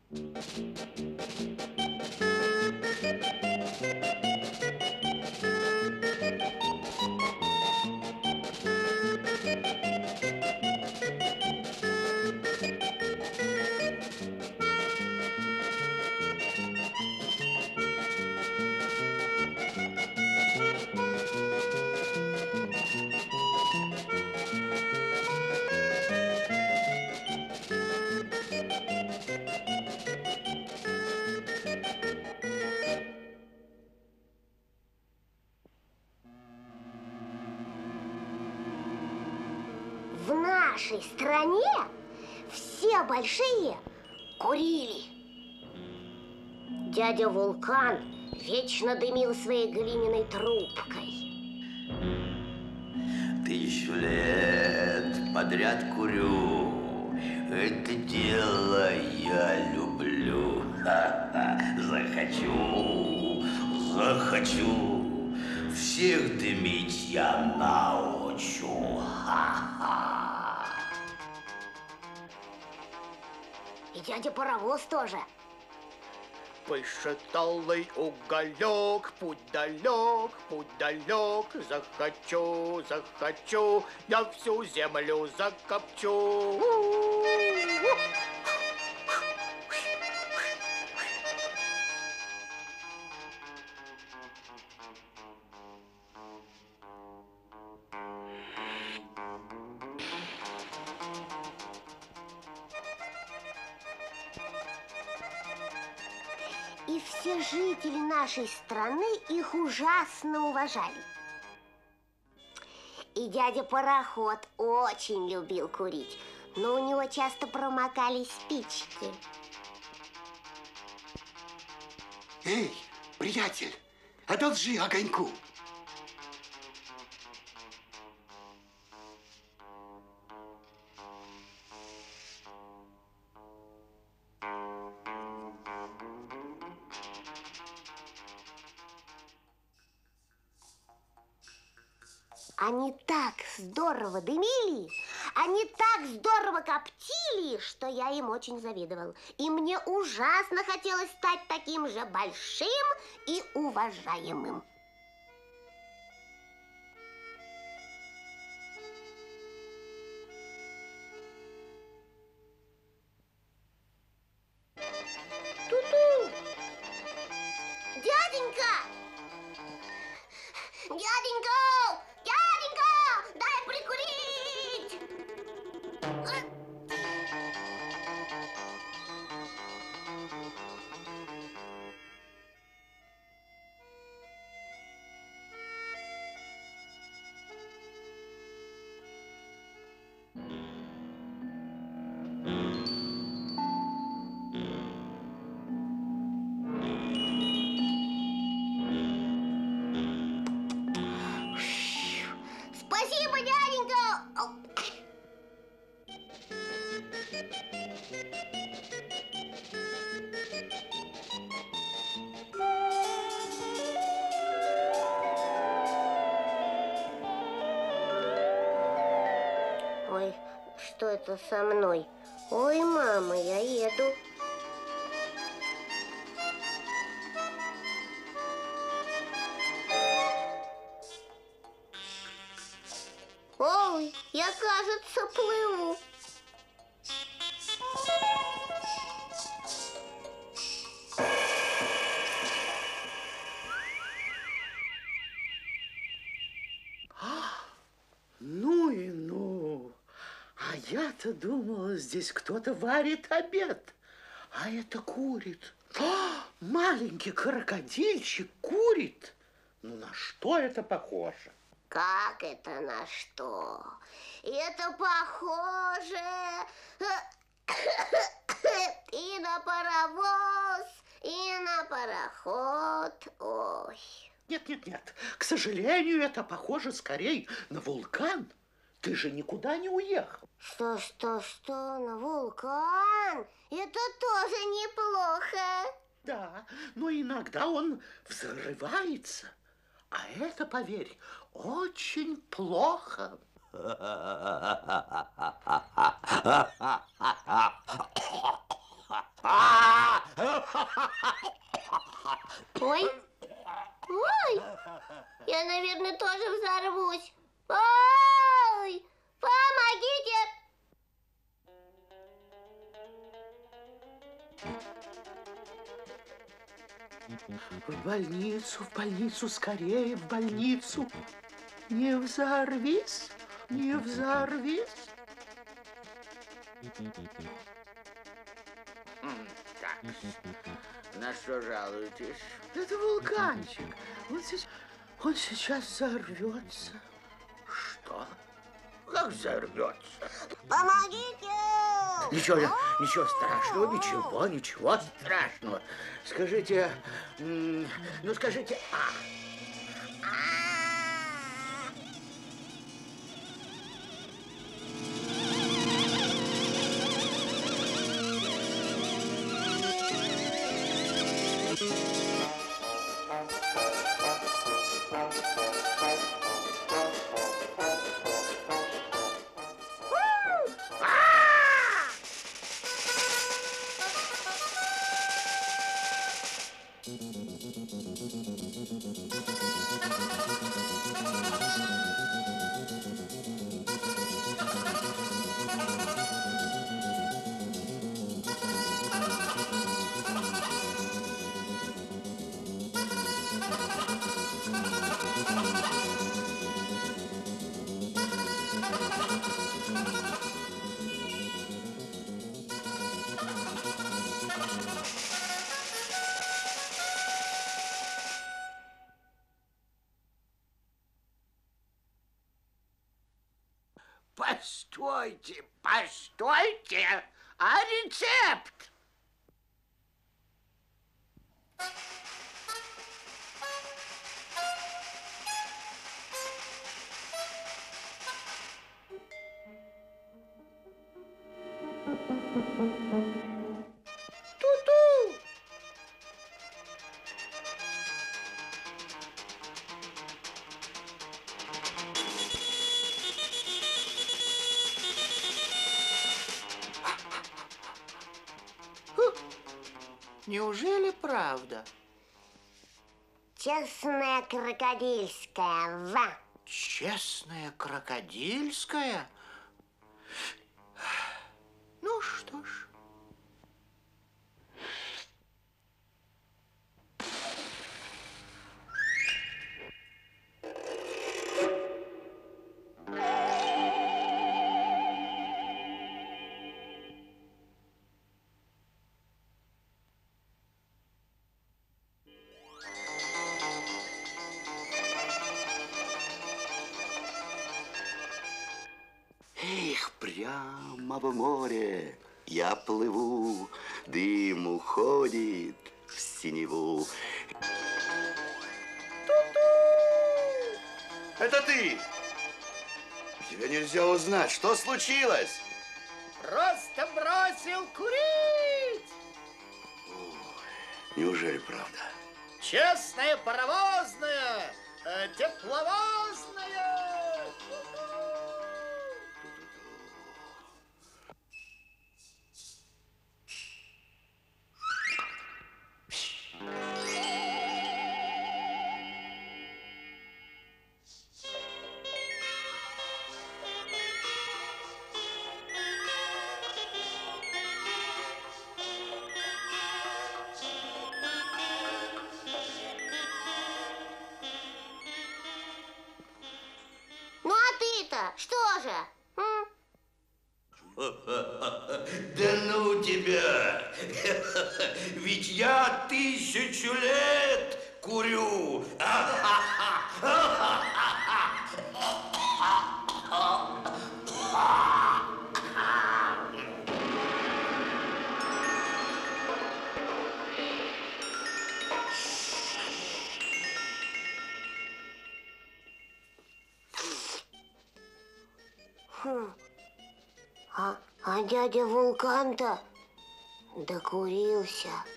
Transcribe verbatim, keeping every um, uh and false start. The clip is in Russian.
В нашей стране все большие курили. Дядя Вулкан вечно дымил своей глиняной трубкой. Тысячу лет подряд курю. Это дело я люблю. Ха-ха. Захочу, захочу, всех дымить я научу. Ха-ха. И дядя Паровоз тоже. Высшеталый уголек, путь далек, путь далек. Захочу, захочу, я всю землю закопчу. И все жители нашей страны их ужасно уважали. И дядя Пароход очень любил курить, но у него часто промокали спички. Эй, приятель, одолжи огоньку. Они так здорово дымили, они так здорово коптили, что я им очень завидовал. И мне ужасно хотелось стать таким же большим и уважаемым. Ту-ту! Дяденька! Дяденька! Дяденька, дай прикурить! Спасибо, дяденька! Ой, что это со мной? Ой, мама, я еду. Ой, я, кажется, плыву. Ну и ну. А я-то думала, здесь кто-то варит обед. А это курит. А, маленький крокодильчик курит. Ну на что это похоже? Как это на что? Это похоже и на паровоз, и на пароход. Ой. Нет, нет, нет. К сожалению, это похоже скорее на вулкан. Ты же никуда не уехал. Что, что, что, на вулкан? Это тоже неплохо. Да, но иногда он взрывается. А это, поверь, очень плохо. Ah! Ой, ой, я, наверное, тоже взорвусь. Ой, помогите! В больницу, в больницу, скорее в больницу. Не взорвись, не взорвись. Так, на что жалуетесь? Это вулканчик. Он сейчас, он сейчас взорвется. Что? Как взорвется? Помогите! Ничего, ничего страшного, ничего, ничего страшного. Скажите, м, ну скажите, а. Постойте, постойте, а рецепт? Ту-ту! Неужели правда? Честная крокодильская, ва! Честная крокодильская? Ну что ж. Эх, прямо в море я плыву, дым уходит в синеву. Это ты! Тебя нельзя узнать. Что случилось? Просто бросил курить! Неужели правда? Честная паровозная, э, тепловозная! Ну а ты-то что же? М? Да ну тебя! Ведь я тысячу лет курю! Хм. А, а дядя Вулкан-то докурился.